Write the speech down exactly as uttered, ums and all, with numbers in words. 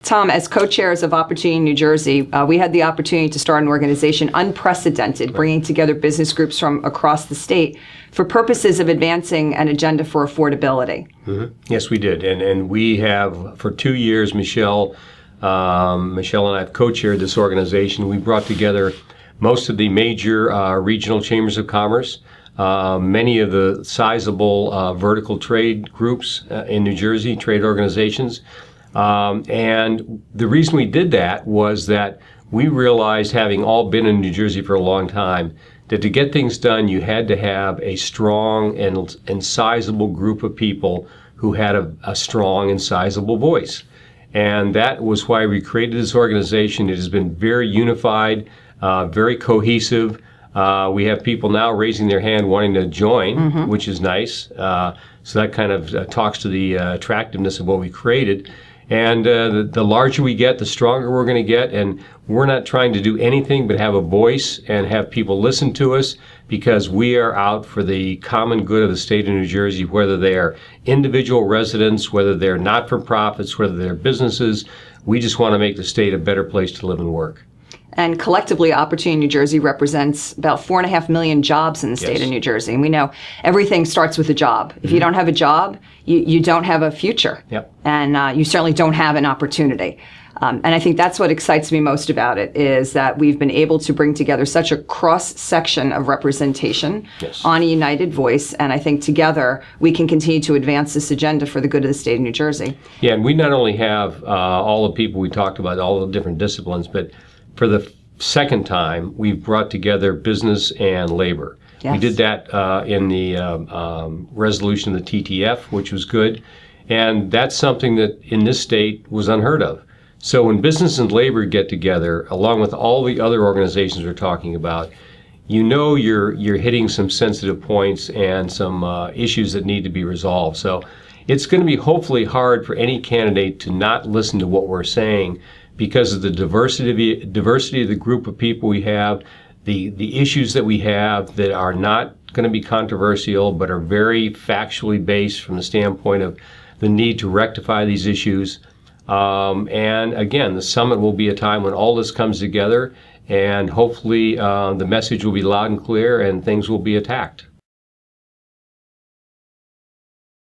Tom, as co-chairs of Opportunity New Jersey, uh, we had the opportunity to start an organization unprecedented, bringing together business groups from across the state for purposes of advancing an agenda for affordability. Mm-hmm. Yes, we did. And and we have, for two years, Michele, um, Michele and I have co-chaired this organization. We brought together most of the major uh, regional chambers of commerce, uh, many of the sizable uh, vertical trade groups uh, in New Jersey, trade organizations. Um, and the reason we did that was that we realized, having all been in New Jersey for a long time, that to get things done, you had to have a strong and, and sizable group of people who had a, a strong and sizable voice. And that was why we created this organization. It has been very unified, uh, very cohesive. Uh, we have people now raising their hand wanting to join, mm-hmm. which is nice. Uh, so that kind of uh, talks to the uh, attractiveness of what we created. And uh, the, the larger we get, the stronger we're going to get. And we're not trying to do anything but have a voice and have people listen to us, because we are out for the common good of the state of New Jersey, whether they are individual residents, whether they're not-for-profits, whether they're businesses. We just want to make the state a better place to live and work. And collectively, Opportunity New Jersey represents about four and a half million jobs in the state yes. of New Jersey. And we know everything starts with a job. If mm-hmm. you don't have a job, you, you don't have a future. Yep. And uh, you certainly don't have an opportunity. Um, and I think that's what excites me most about it, is that we've been able to bring together such a cross-section of representation yes. on a united voice. And I think together we can continue to advance this agenda for the good of the state of New Jersey. Yeah, and we not only have uh, all the people we talked about, all the different disciplines, but for the second time, we've brought together business and labor. Yes. We did that uh, in the um, um, resolution of the T T F, which was good. And that's something that in this state was unheard of. So when business and labor get together, along with all the other organizations we're talking about, you know you're, you're hitting some sensitive points and some uh, issues that need to be resolved. So it's going to be hopefully hard for any candidate to not listen to what we're saying, because of the diversity diversity of the group of people we have, the, the issues that we have that are not going to be controversial but are very factually based from the standpoint of the need to rectify these issues. Um, and again, the summit will be a time when all this comes together, and hopefully uh, the message will be loud and clear and things will be attacked.